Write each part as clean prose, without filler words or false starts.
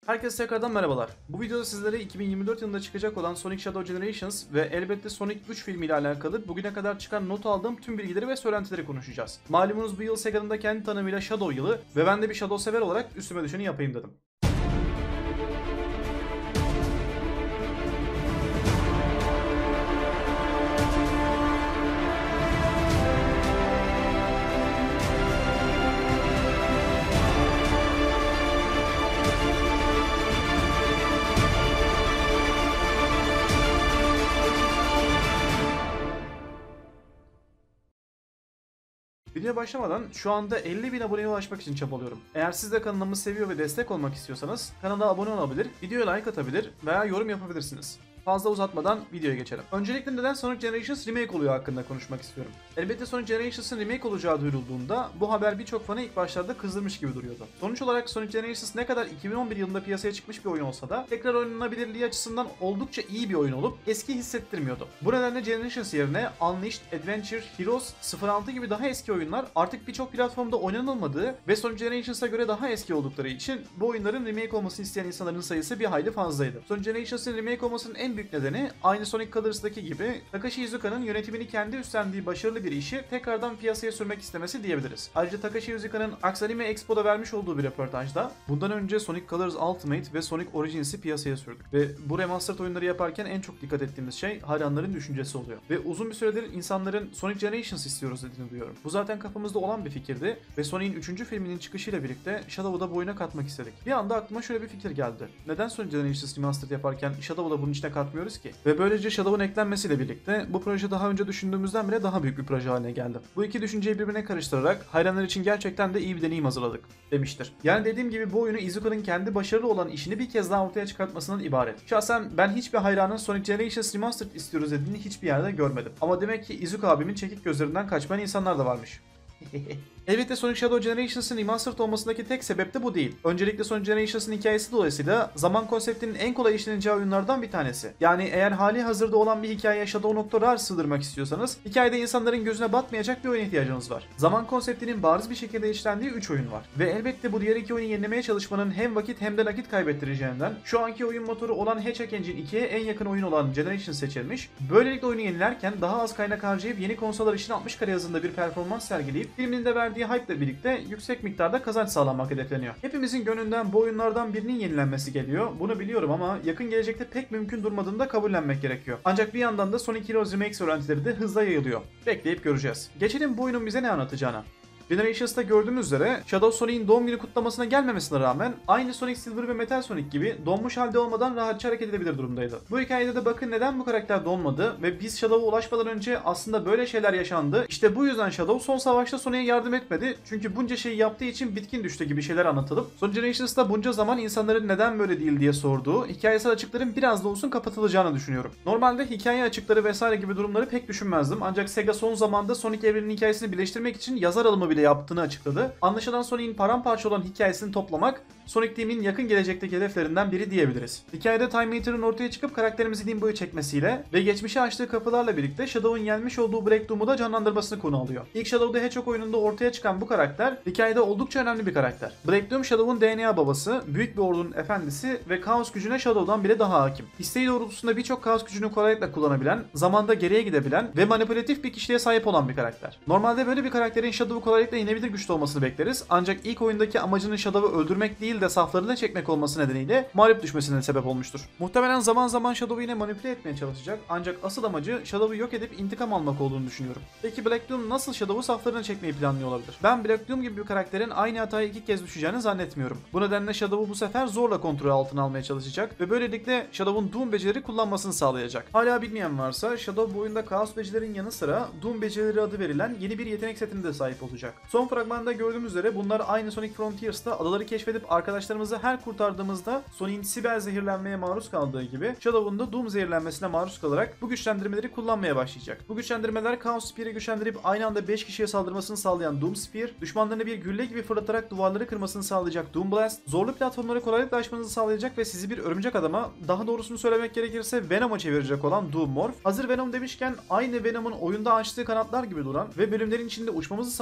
Herkese tekrardan merhabalar. Bu videoda sizlere 2024 yılında çıkacak olan Sonic Shadow Generations ve elbette Sonic 3 filmiyle alakalı bugüne kadar çıkan not aldığım tüm bilgileri ve söylentileri konuşacağız. Malumunuz bu yıl Sega'nın da kendi tanımıyla Shadow yılı ve ben de bir Shadow sever olarak üstüme düşeni yapayım dedim. Videoya başlamadan şu anda 50.000 aboneye ulaşmak için çabalıyorum. Eğer siz de kanalımı seviyor ve destek olmak istiyorsanız kanala abone olabilir, videoya like atabilir veya yorum yapabilirsiniz. Fazla uzatmadan videoya geçelim. Öncelikle neden Sonic Generations remake oluyor hakkında konuşmak istiyorum. Elbette Sonic Generations'ın remake olacağı duyurulduğunda bu haber birçok fanı ilk başlarda kızdırmış gibi duruyordu. Sonuç olarak Sonic Generations ne kadar 2011 yılında piyasaya çıkmış bir oyun olsa da tekrar oynanabilirliği açısından oldukça iyi bir oyun olup eski hissettirmiyordu. Bu nedenle Generations yerine Unleashed, Adventure, Heroes, 06 gibi daha eski oyunlar artık birçok platformda oynanılmadığı ve Sonic Generations'a göre daha eski oldukları için bu oyunların remake olmasını isteyen insanların sayısı bir hayli fazlaydı. Sonic Generations'ın remake olmasının en büyük nedeni aynı Sonic Colors'daki gibi Takashi Izuka'nın yönetimini kendi üstlendiği başarılı bir işi tekrardan piyasaya sürmek istemesi diyebiliriz. Ayrıca Takashi Izuka'nın Axanime Expo'da vermiş olduğu bir röportajda bundan önce Sonic Colors Ultimate ve Sonic Origins'i piyasaya sürdük ve bu remastered oyunları yaparken en çok dikkat ettiğimiz şey hayranların düşüncesi oluyor. Ve uzun bir süredir insanların Sonic Generations istiyoruz dediğini duyuyorum. Bu zaten kafamızda olan bir fikirdi ve Sonic'in 3. filminin çıkışıyla birlikte Shadow'u da bu oyuna katmak istedik. Bir anda aklıma şöyle bir fikir geldi. Neden Sonic Generations Remastered yaparken Shadow'u da bunun içine katmıyoruz ki? Ve böylece Shadow'un eklenmesiyle birlikte bu proje daha önce düşündüğümüzden bile daha büyük bir proje haline geldi. Bu iki düşünceyi birbirine karıştırarak hayranlar için gerçekten de iyi bir deneyim hazırladık demiştir. Yani dediğim gibi bu oyunu Izuka'nın kendi başarılı olan işini bir kez daha ortaya çıkartmasından ibaret. Şahsen ben hiçbir hayranın Sonic Generations Remastered istiyoruz dediğini hiçbir yerde görmedim. Ama demek ki Izuka abimin çekik gözlerinden kaçmayan insanlar da varmış. Elbette Sonic Shadow Generations'ın remastered olmasındaki tek sebep de bu değil. Öncelikle Sonic Generations'ın hikayesi dolayısıyla zaman konseptinin en kolay işleneceği oyunlardan bir tanesi. Yani eğer hali hazırda olan bir hikayeye Shadow.rar sığdırmak istiyorsanız hikayede insanların gözüne batmayacak bir oyuna ihtiyacınız var. Zaman konseptinin bariz bir şekilde işlendiği 3 oyun var. Ve elbette bu diğer iki oyunu yenilemeye çalışmanın hem vakit hem de nakit kaybettireceğinden şu anki oyun motoru olan Hatchet Engine 2'ye en yakın oyun olan Generations seçilmiş. Böylelikle oyunu yenilerken daha az kaynak harcayıp yeni konsollar için 60 kare hızında bir performans sergileyip filminin de verdiği hype ile birlikte yüksek miktarda kazanç sağlamak hedefleniyor. Hepimizin gönlünden bu oyunlardan birinin yenilenmesi geliyor. Bunu biliyorum ama yakın gelecekte pek mümkün durmadığını da kabullenmek gerekiyor. Ancak bir yandan da Sonic Heroes Remake söylentileri de hızla yayılıyor. Bekleyip göreceğiz. Geçelim bu oyunun bize ne anlatacağına. Generations'ta gördüğümüz üzere Shadow Sonic'in doğum günü kutlamasına gelmemesine rağmen aynı Sonic Silver ve Metal Sonic gibi donmuş halde olmadan rahatça hareket edebilir durumdaydı. Bu hikayede de bakın neden bu karakter donmadı ve biz Shadow'a ulaşmadan önce aslında böyle şeyler yaşandı. İşte bu yüzden Shadow son savaşta Sonic'e yardım etmedi çünkü bunca şeyi yaptığı için bitkin düştü gibi şeyler anlatılıp Sonic Generations'ta bunca zaman insanların neden böyle değil diye sorduğu hikayesel açıkların biraz da olsun kapatılacağını düşünüyorum. Normalde hikaye açıkları vesaire gibi durumları pek düşünmezdim ancak Sega son zamanda Sonic evreninin hikayesini birleştirmek için yazar alımı bile yaptığını açıkladı. Anlaşılan Sonic'in paramparça olan hikayesini toplamak Sonic Team'in yakın gelecekteki hedeflerinden biri diyebiliriz. Hikayede Time Eater'ın ortaya çıkıp karakterimizi Limbo'yu çekmesiyle ve geçmişe açtığı kapılarla birlikte Shadow'un yenmiş olduğu Black Doom'u da canlandırmasını konu alıyor. İlk Shadow the Hedgehog oyununda ortaya çıkan bu karakter hikayede oldukça önemli bir karakter. Black Doom Shadow'un DNA babası, büyük bir ordunun efendisi ve kaos gücüne Shadow'dan bile daha hakim. İsteği doğrultusunda birçok kaos gücünü kolaylıkla kullanabilen, zamanda geriye gidebilen ve manipülatif bir kişiliğe sahip olan bir karakter. Normalde böyle bir karakterin Shadow'u kolaylıkla yenebilir güçlü olmasını bekleriz ancak ilk oyundaki amacının Shadow'u öldürmek değil de saflarına çekmek olması nedeniyle mağlup düşmesine sebep olmuştur. Muhtemelen zaman zaman Shadow'u yine manipüle etmeye çalışacak ancak asıl amacı Shadow'u yok edip intikam almak olduğunu düşünüyorum. Peki Black Doom nasıl Shadow'u saflarına çekmeyi planlıyor olabilir? Ben Black Doom gibi bir karakterin aynı hataya iki kez düşeceğini zannetmiyorum. Bu nedenle Shadow'u bu sefer zorla kontrol altına almaya çalışacak ve böylelikle Shadow'un Doom becerileri kullanmasını sağlayacak. Hala bilmeyen varsa Shadow bu oyunda Chaos becerilerin yanı sıra Doom becerileri adı verilen yeni bir yetenek setine de sahip olacak. Son fragmanda gördüğümüz üzere bunlar aynı Sonic Frontiers'ta adaları keşfedip arkadaşlarımızı her kurtardığımızda Sonic'in siber zehirlenmeye maruz kaldığı gibi Shadow'un da Doom zehirlenmesine maruz kalarak bu güçlendirmeleri kullanmaya başlayacak. Bu güçlendirmeler Chaos Spear'i güçlendirip aynı anda 5 kişiye saldırmasını sağlayan Doom Spear, düşmanlarını bir gülle gibi fırlatarak duvarları kırmasını sağlayacak Doom Blast, zorlu platformları kolaylıkla aşmanızı sağlayacak ve sizi bir örümcek adama, daha doğrusunu söylemek gerekirse Venom'a çevirecek olan Doom Morph. Hazır Venom demişken aynı Venom'un oyunda açtığı kanatlar gibi duran ve bölümlerin içinde uçmamızı sağlayacak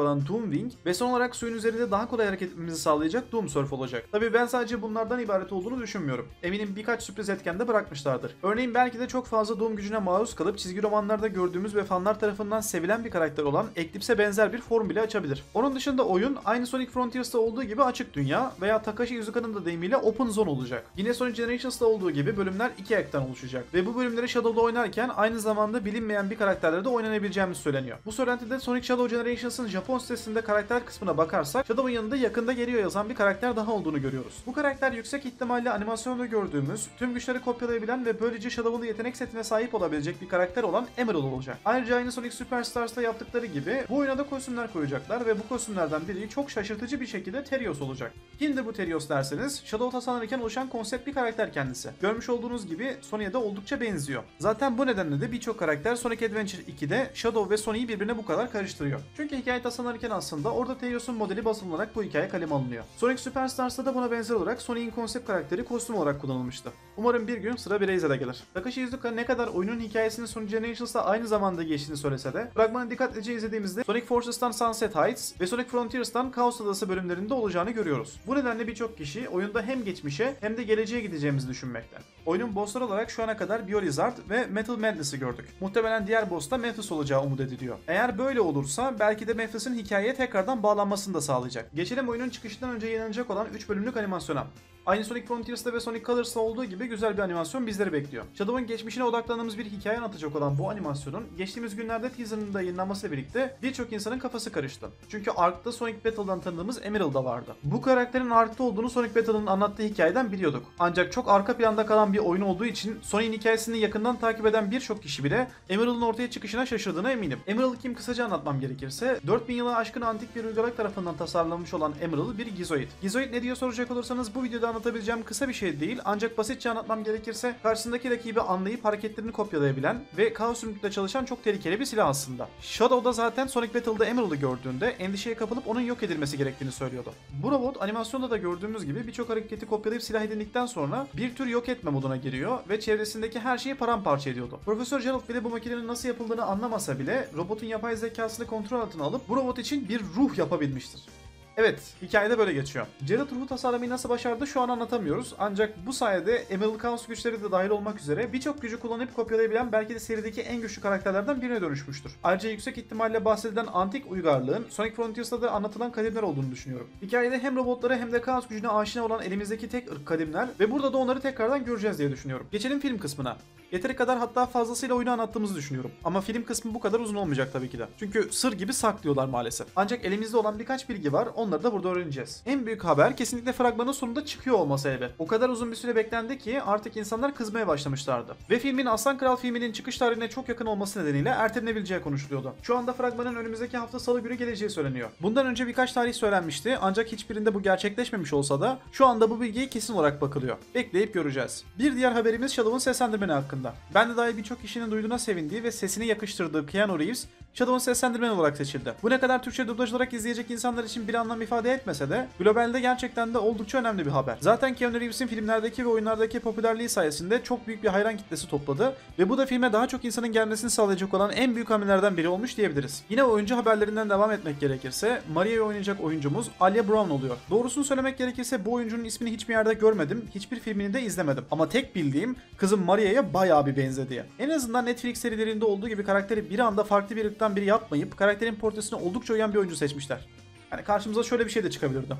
olan Doomwing ve son olarak suyun üzerinde daha kolay hareket etmemizi sağlayacak Doomsurf olacak. Tabii ben sadece bunlardan ibaret olduğunu düşünmüyorum. Eminim birkaç sürpriz etken de bırakmışlardır. Örneğin belki de çok fazla Doom gücüne maruz kalıp çizgi romanlarda gördüğümüz ve fanlar tarafından sevilen bir karakter olan Eclipse'e benzer bir form bile açabilir. Onun dışında oyun aynı Sonic Frontiers'ta olduğu gibi açık dünya veya Takashi Izuka'nın da deyimiyle open zone olacak. Yine Sonic Generations'ta olduğu gibi bölümler 2 aktan oluşacak ve bu bölümleri Shadow'da oynarken aynı zamanda bilinmeyen bir karakterle de oynanabileceğimiz söyleniyor. Bu söylentide Sonic Shadow Generations'ın Japon sitesinde karakter kısmına bakarsak Shadow'un yanında yakında geliyor yazan bir karakter daha olduğunu görüyoruz. Bu karakter yüksek ihtimalle animasyonda gördüğümüz, tüm güçleri kopyalayabilen ve böylece Shadow'lu yetenek setine sahip olabilecek bir karakter olan Emerald olacak. Ayrıca aynı Sonic Superstars'ta yaptıkları gibi bu oyuna da kostümler koyacaklar ve bu kostümlerden biri çok şaşırtıcı bir şekilde Terios olacak. Kimdir bu Terios derseniz, Shadow tasarlanırken oluşan konsept bir karakter kendisi. Görmüş olduğunuz gibi Sonic'e de oldukça benziyor. Zaten bu nedenle de birçok karakter Sonic Adventure 2'de Shadow ve Sonic'i birbirine bu kadar karıştırıyor. Çünkü hikaye tasarlanırken aslında orada Terios'un modeli basılarak bu hikaye kaleme alınıyor. Sonic Superstars'ta da buna benzer olarak Sonic'in konsept karakteri kostüm olarak kullanılmıştı. Umarım bir gün sıra Eraser'a gelir. Takashi Iizuka ne kadar oyunun hikayesinin Sonic Generations'ta aynı zamanda geçtiğini söylese de, fragmanı dikkatlice izlediğimizde Sonic Forces'tan Sunset Heights ve Sonic Frontiers'tan Chaos Adası bölümlerinde olacağını görüyoruz. Bu nedenle birçok kişi oyunda hem geçmişe hem de geleceğe gideceğimizi düşünmekte. Oyunun bosslar olarak şu ana kadar Biolizard ve Metal Madness'ı gördük. Muhtemelen diğer boss da Memphis olacağı umut ediliyor. Eğer böyle olursa belki de Memphis'in hikayeye tekrardan bağlanmasını da sağlayacak. Geçelim oyunun çıkışından önce yayınlanacak olan 3 bölümlük animasyona. Aynı Sonic Frontiers'ta ve Sonic Colors'ta olduğu gibi güzel bir animasyon bizleri bekliyor. Shadow'un geçmişine odaklandığımız bir hikaye anlatacak olan bu animasyonun geçtiğimiz günlerde teaserının da yayınlanmasıyla birlikte birçok insanın kafası karıştı. Çünkü Ark'ta Sonic Battle'dan tanıdığımız Emerald da vardı. Bu karakterin Ark'ta olduğunu Sonic Battle'ın anlattığı hikayeden biliyorduk. Ancak çok arka planda kalan bir oyun olduğu için Sonic'in hikayesini yakından takip eden birçok kişi bile Emerald'ın ortaya çıkışına şaşırdığına eminim. Emerald kim kısaca anlatmam gerekirse 4000 yılı aşkın antik bir uygarlık tarafından tasarlanmış olan Emerald bir gizoid. Gizoid ne diye soracak olursanız bu videoda anlatabileceğim kısa bir şey değil, ancak basitçe anlatmam gerekirse karşısındaki rakibi anlayıp hareketlerini kopyalayabilen ve kaos zümrütle çalışan çok tehlikeli bir silah aslında. Shadow'da zaten Sonic Battle'da Emerald'ı gördüğünde endişeye kapılıp onun yok edilmesi gerektiğini söylüyordu. Bu robot animasyonda da gördüğümüz gibi birçok hareketi kopyalayıp silah edindikten sonra bir tür yok etme moduna giriyor ve çevresindeki her şeyi paramparça ediyordu. Profesör Gerald bile bu makinenin nasıl yapıldığını anlamasa bile robotun yapay zekasını kontrol altına alıp bu robot için bir ruh yapabilmiştir. Evet, hikayede böyle geçiyor. Gerald ruhu tasarlamayı nasıl başardı şu an anlatamıyoruz. Ancak bu sayede Emerald Chaos güçleri de dahil olmak üzere birçok gücü kullanıp kopyalayabilen belki de serideki en güçlü karakterlerden birine dönüşmüştür. Ayrıca yüksek ihtimalle bahsedilen antik uygarlığın Sonic Frontiers'ta da anlatılan kadimler olduğunu düşünüyorum. Hikayede hem robotlara hem de Chaos gücüne aşina olan elimizdeki tek ırk kadimler ve burada da onları tekrardan göreceğiz diye düşünüyorum. Geçelim film kısmına. Yeteri kadar hatta fazlasıyla oyunu anlattığımızı düşünüyorum. Ama film kısmı bu kadar uzun olmayacak tabii ki de. Çünkü sır gibi saklıyorlar maalesef. Ancak elimizde olan birkaç bilgi var. Onları da burada öğreneceğiz. En büyük haber kesinlikle fragmanın sonunda çıkıyor olması elbet. O kadar uzun bir süre beklendi ki artık insanlar kızmaya başlamışlardı. Ve filmin Aslan Kral filminin çıkış tarihine çok yakın olması nedeniyle ertelenebileceği konuşuluyordu. Şu anda fragmanın önümüzdeki hafta Salı günü geleceği söyleniyor. Bundan önce birkaç tarih söylenmişti ancak hiçbirinde bu gerçekleşmemiş olsa da şu anda bu bilgiye kesin olarak bakılıyor. Bekleyip göreceğiz. Bir diğer haberimiz Shadow'un seslendirmeni hakkında. Ben de dahil birçok kişinin duyduğuna sevindiği ve sesini yakıştırdığı Keanu Reeves Shadow'un seslendirmeni olarak seçildi. Bu ne kadar Türkçe dublaj olarak izleyecek insanlar için bir anlam ifade etmese de globalde gerçekten de oldukça önemli bir haber. Zaten Keanu Reeves'in filmlerdeki ve oyunlardaki popülerliği sayesinde çok büyük bir hayran kitlesi topladı ve bu da filme daha çok insanın gelmesini sağlayacak olan en büyük hamlelerden biri olmuş diyebiliriz. Yine oyuncu haberlerinden devam etmek gerekirse Maria'yı oynayacak oyuncumuz Alia Brown oluyor. Doğrusunu söylemek gerekirse bu oyuncunun ismini hiçbir yerde görmedim, hiçbir filmini de izlemedim. Ama tek bildiğim kızım Maria'ya bayağı bir benzedi. En azından Netflix serilerinde olduğu gibi karakteri bir anda farklı bir ırktan biri yapmayıp karakterin portresine oldukça uyan bir oyuncu seçmişler. Yani karşımıza şöyle bir şey de çıkabilirdi.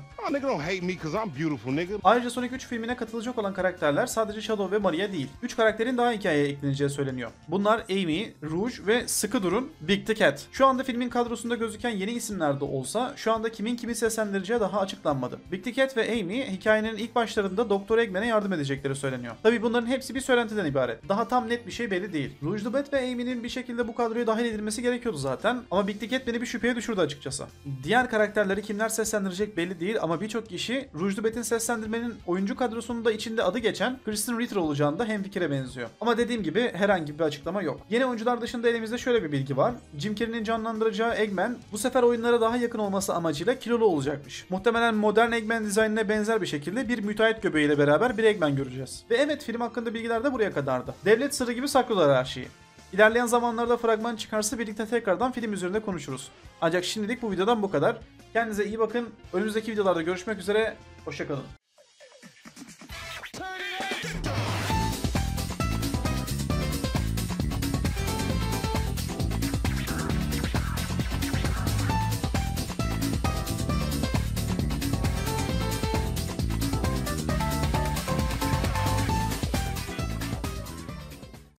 Ayrıca Sonic 3 filmine katılacak olan karakterler sadece Shadow ve Maria değil. 3 karakterin daha hikayeye ekleneceği söyleniyor. Bunlar Amy, Rouge ve sıkı durun Big the Cat. Şu anda filmin kadrosunda gözüken yeni isimler de olsa şu anda kimin kimi seslendireceği daha açıklanmadı. Big the Cat ve Amy hikayenin ilk başlarında Doktor Eggman'e yardım edecekleri söyleniyor. Tabi bunların hepsi bir söylentiden ibaret. Daha tam net bir şey belli değil. Rouge the Bat ve Amy'nin bir şekilde bu kadroya dahil edilmesi gerekiyordu zaten ama Big the Cat beni bir şüpheye düşürdü açıkçası. Diğer karakterleri kimler seslendirecek belli değil ama birçok kişi Rouge the Bat'in seslendirmenin oyuncu kadrosunda içinde adı geçen Kristen Ritter olacağını da hemfikire benziyor. Ama dediğim gibi herhangi bir açıklama yok. Yeni oyuncular dışında elimizde şöyle bir bilgi var. Jim Carrey'nin canlandıracağı Eggman bu sefer oyunlara daha yakın olması amacıyla kilolu olacakmış. Muhtemelen modern Eggman dizaynına benzer bir şekilde bir müteahhit göbeğiyle beraber bir Eggman göreceğiz. Ve evet, film hakkında bilgiler de buraya kadardı. Devlet sırrı gibi saklıyorlar her şeyi. İlerleyen zamanlarda fragman çıkarsa birlikte tekrardan film üzerinde konuşuruz. Ancak şimdilik bu videodan bu kadar. Kendinize iyi bakın. Önümüzdeki videolarda görüşmek üzere. Hoşça kalın.